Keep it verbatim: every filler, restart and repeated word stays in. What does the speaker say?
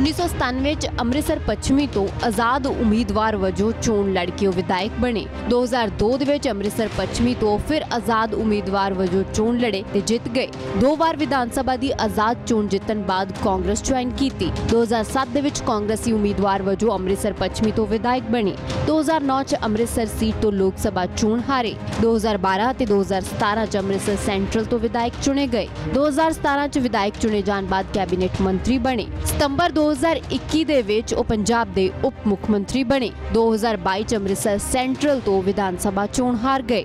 उन्नीस सौ सतानवे च अमृतसर पश्चिमी तो आजाद उम्मीदवार वजों चोण लड़ के विधायक बने। दो हज़ार दो दे विच अमृतसर पश्चिमी तो फिर आजाद उम्मीदवार वजों चोण लड़े ते जित गए। दो बार विधान सभा दी आजाद चोण जितन बाद कांग्रेस ज्वाइन की। दो हज़ार सत्त दे विच कांग्रेसी उम्मीदवार वजों अमृतसर पश्चिमी तो विधायक बने। दो हज़ार नौ च अमृतसर सीट तो लोक सभा चोण हारे। दो हज़ार बारह ते दो हज़ार सतारह च अमृतसर सेंट्रल तो विधायक चुने गए। दो हज़ार सतारह च विधायक चुने जाने बाद कैबिनेट मंत्री बने। सितंबर दो हज़ार इक्की दे विच ओ पंजाब दे उप मुख्यमंत्री बने। दो हज़ार बाई च अमृतसर सेंट्रल तो विधान सभा चोण हार गए।